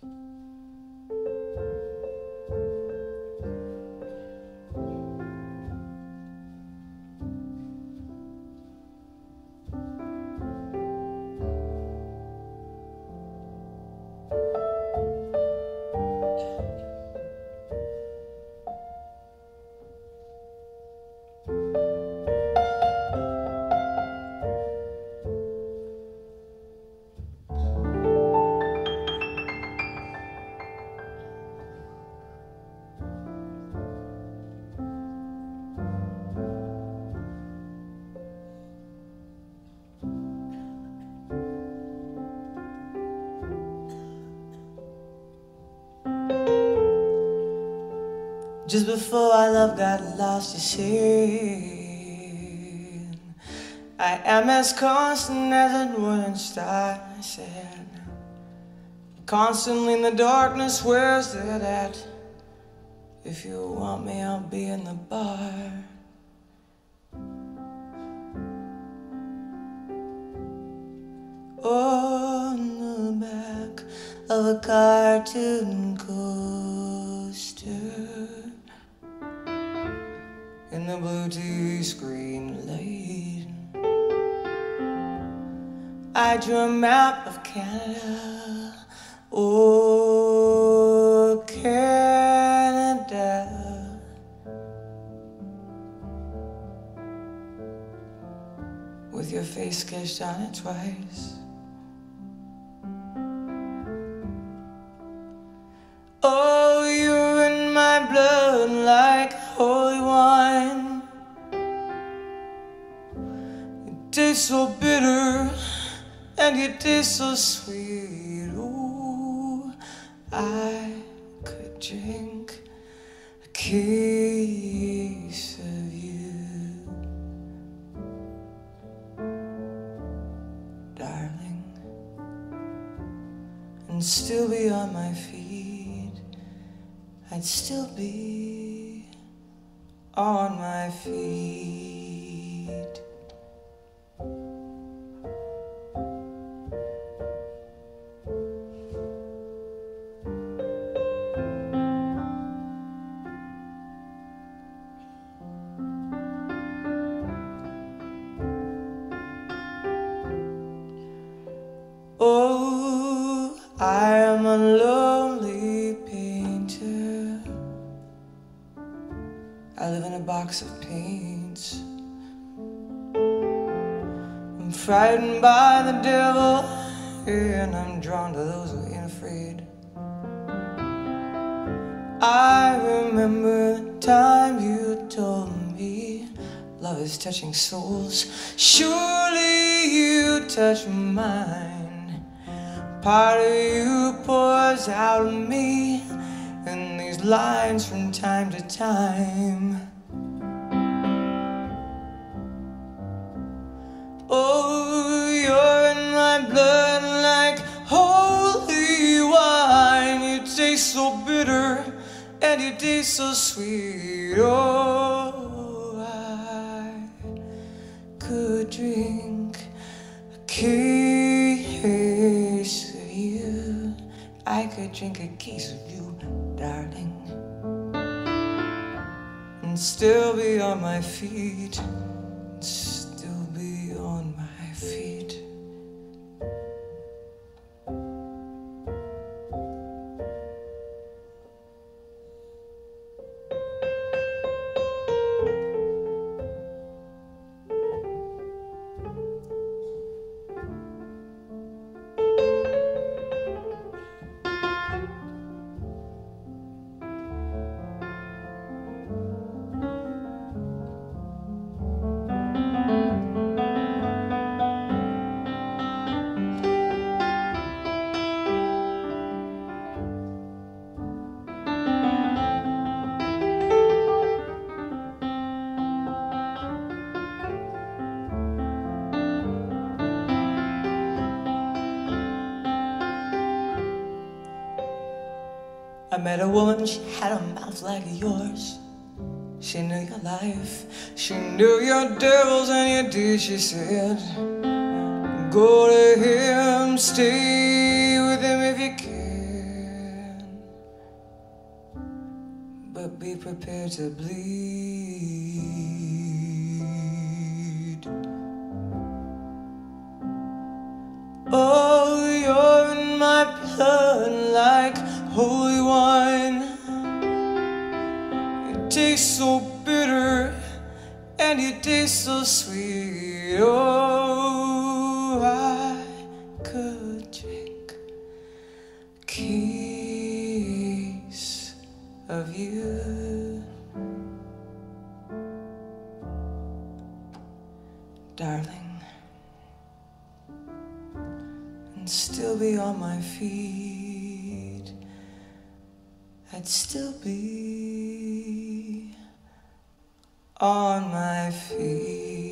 Just before our love got lost, you said, I am as constant as a northern star. I said, constantly in the darkness, where's that at? If you want me, I'll be in the bar. On the back of a cartoon coaster, in the blue tea screen light, I drew a map of Canada. Oh, Canada. With your face sketched on it twice. Oh, you're in my blood like holy wine. You taste so bitter and you taste so sweet. Oh, I could drink a case of you, darling, and still be on my feet. I'd still be on my feet. Oh, I am a lonely painter. I live in a box of paints. I'm frightened by the devil, and I'm drawn to those who ain't afraid. I remember the time you told me love is touching souls. Surely you touch mine. Part of you pours out of me in these lines from time to time. Oh, you're in my blood like holy wine. You taste so bitter and you taste so sweet. Oh, I could drink a case of you. I could drink a case of you, darling, and still be on my feet. Still be on my feet. I met a woman, she had a mouth like yours. She knew your life, she knew your devils and your deeds. She said, go to him, stay with him if you can. but be prepared to bleed. Oh, you're in my blood like holy wine. It tastes so bitter and you taste so sweet. Oh, I could drink a case of you, darling, and still be on my feet. I'd still be on my feet.